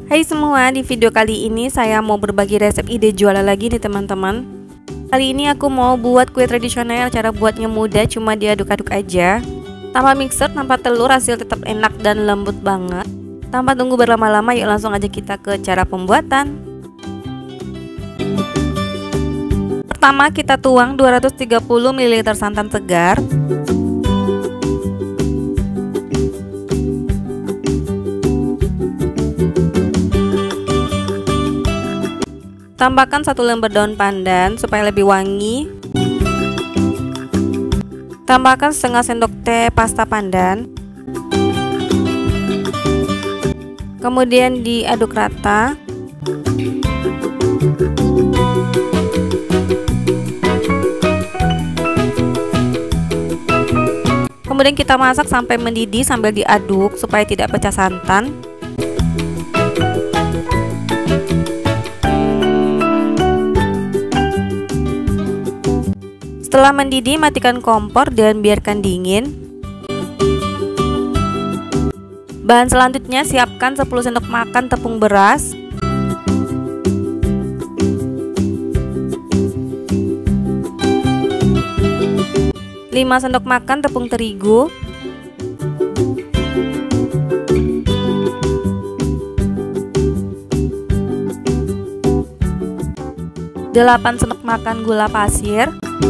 Hai semua, di video kali ini saya mau berbagi resep ide jualan lagi nih teman-teman. Kali ini aku mau buat kue tradisional, cara buatnya mudah, cuma diaduk-aduk aja. Tanpa mixer, tanpa telur, hasil tetap enak dan lembut banget. Tanpa tunggu berlama-lama, yuk langsung aja kita ke cara pembuatan. Pertama kita tuang 230 ml santan segar. Tambahkan 1 lembar daun pandan supaya lebih wangi. Tambahkan setengah sendok teh pasta pandan. Kemudian diaduk rata. Kemudian kita masak sampai mendidih sambil diaduk supaya tidak pecah santan. Setelah mendidih, matikan kompor dan biarkan dingin. Bahan selanjutnya, siapkan 10 sendok makan tepung beras, 5 sendok makan tepung terigu, 8 sendok makan gula pasir,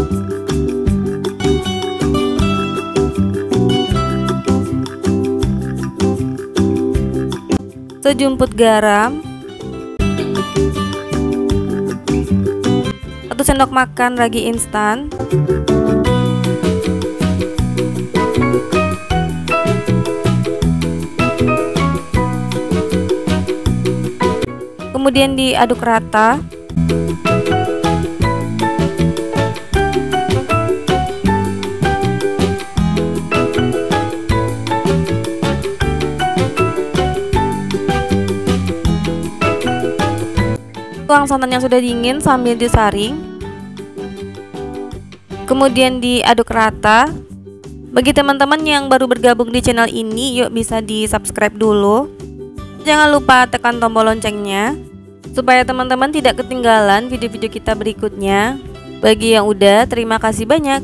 1 jumput garam, 1 sendok makan ragi instan, kemudian diaduk rata. Tuang santan yang sudah dingin sambil disaring. Kemudian diaduk rata. Bagi teman-teman yang baru bergabung di channel ini, yuk bisa di subscribe dulu. Jangan lupa tekan tombol loncengnya supaya teman-teman tidak ketinggalan video-video kita berikutnya. Bagi yang udah, terima kasih banyak.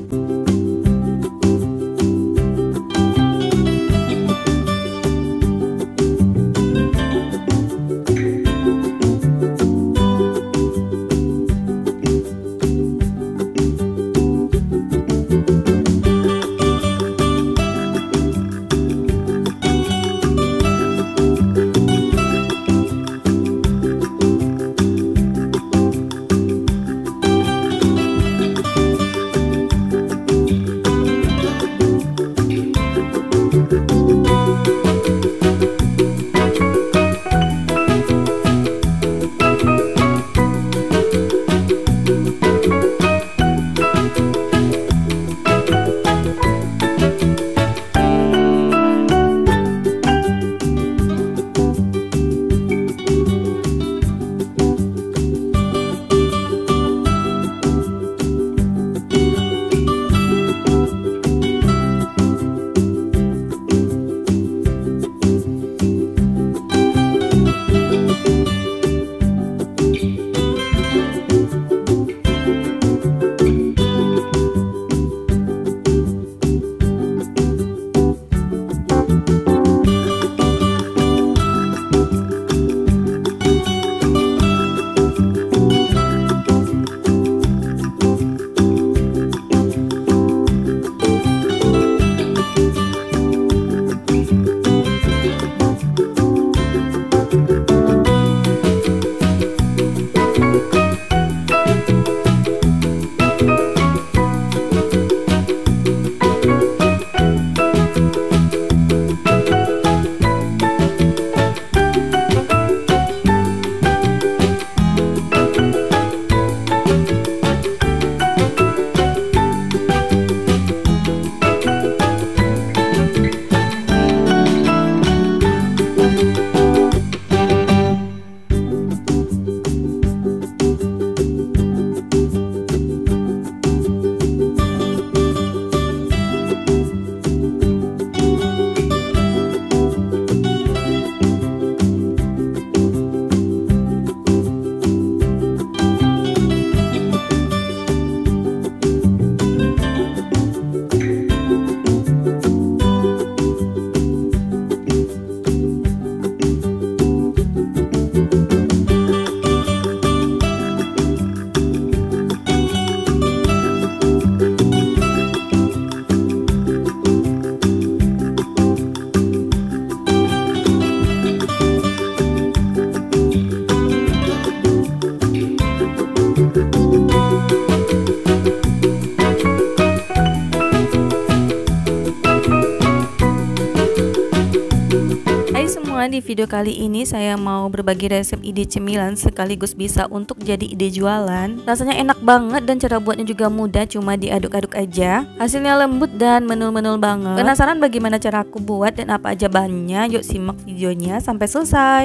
di video kali ini saya mau berbagi resep ide cemilan sekaligus bisa untuk jadi ide jualan. Rasanya enak banget dan cara buatnya juga mudah, cuma diaduk-aduk aja. Hasilnya lembut dan menul-menul banget. Penasaran bagaimana cara aku buat dan apa aja bahannya? Yuk simak videonya sampai selesai.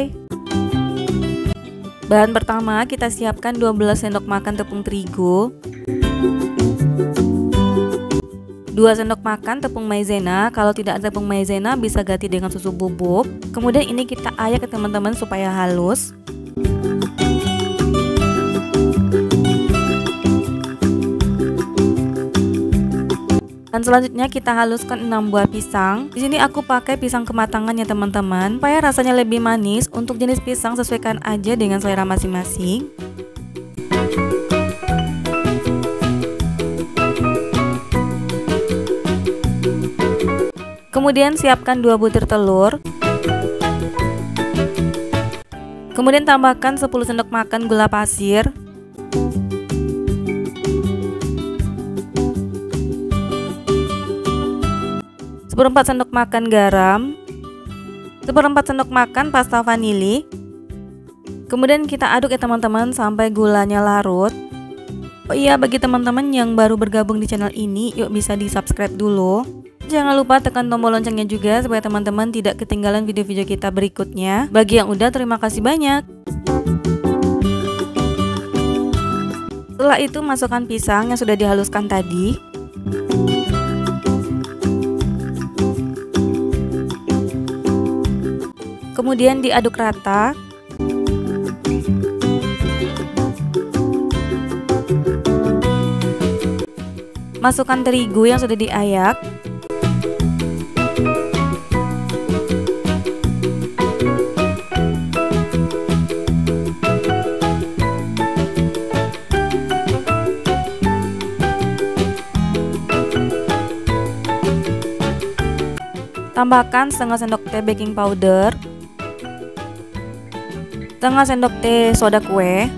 Bahan pertama, kita siapkan 12 sendok makan tepung terigu, 2 sendok makan tepung maizena. Kalau tidak ada tepung maizena bisa ganti dengan susu bubuk. Kemudian ini kita ayak ke teman-teman supaya halus. Dan selanjutnya kita haluskan 6 buah pisang. Di sini aku pakai pisang kematangan ya teman-teman, supaya rasanya lebih manis. Untuk jenis pisang sesuaikan aja dengan selera masing-masing. Kemudian siapkan 2 butir telur. Kemudian tambahkan 10 sendok makan gula pasir. Seperempat sendok makan garam. Seperempat sendok makan pasta vanili. Kemudian kita aduk ya teman-teman sampai gulanya larut. Oh iya, bagi teman-teman yang baru bergabung di channel ini, yuk bisa di subscribe dulu. Jangan lupa tekan tombol loncengnya juga supaya teman-teman tidak ketinggalan video-video kita berikutnya. Bagi yang udah, terima kasih banyak. Setelah itu masukkan pisang yang sudah dihaluskan tadi. Kemudian diaduk rata. Masukkan terigu yang sudah diayak. Tambahkan setengah sendok teh baking powder, setengah sendok teh soda kue,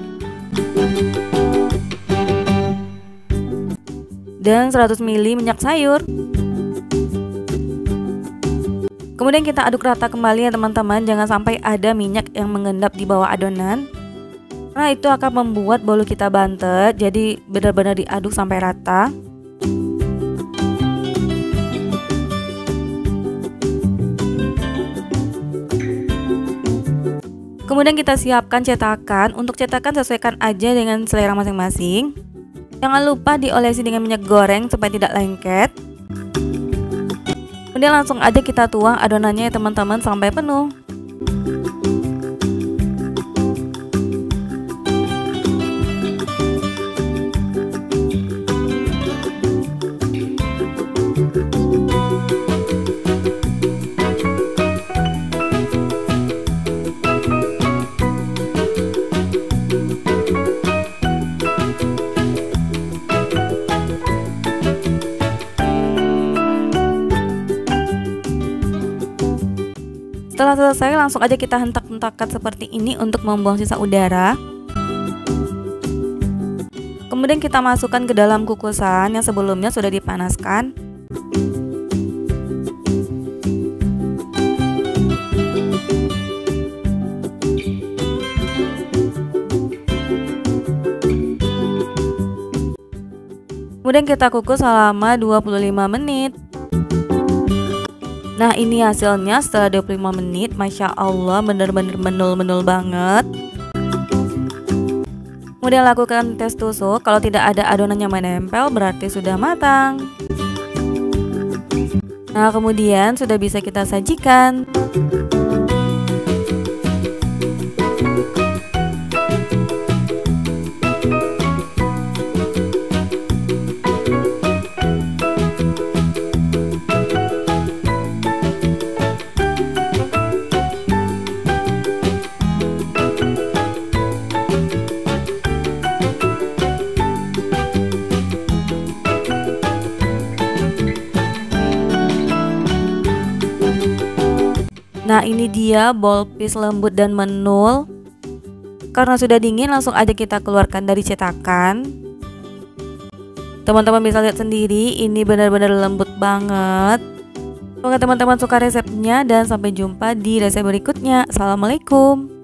dan 100 ml minyak sayur. Kemudian kita aduk rata kembali ya teman-teman, jangan sampai ada minyak yang mengendap di bawah adonan, karena itu akan membuat bolu kita bantet. Jadi benar-benar diaduk sampai rata. Kemudian kita siapkan cetakan. Untuk cetakan sesuaikan aja dengan selera masing-masing. Jangan lupa diolesi dengan minyak goreng supaya tidak lengket. Kemudian langsung aja kita tuang adonannya ya teman-teman sampai penuh. Setelah selesai, langsung aja kita hentak-hentakkan seperti ini untuk membuang sisa udara. Kemudian kita masukkan ke dalam kukusan yang sebelumnya sudah dipanaskan. Kemudian kita kukus selama 25 menit. Nah, ini hasilnya setelah 25 menit. Masya Allah, bener-bener menul-menul banget. Kemudian lakukan tes tusuk. Kalau tidak ada adonan yang menempel, berarti sudah matang. Nah, kemudian sudah bisa kita sajikan. Nah, ini dia ball piece lembut dan menul. Karena sudah dingin, langsung aja kita keluarkan dari cetakan. Teman-teman bisa lihat sendiri, ini benar-benar lembut banget. Semoga teman-teman suka resepnya dan sampai jumpa di resep berikutnya. Assalamualaikum.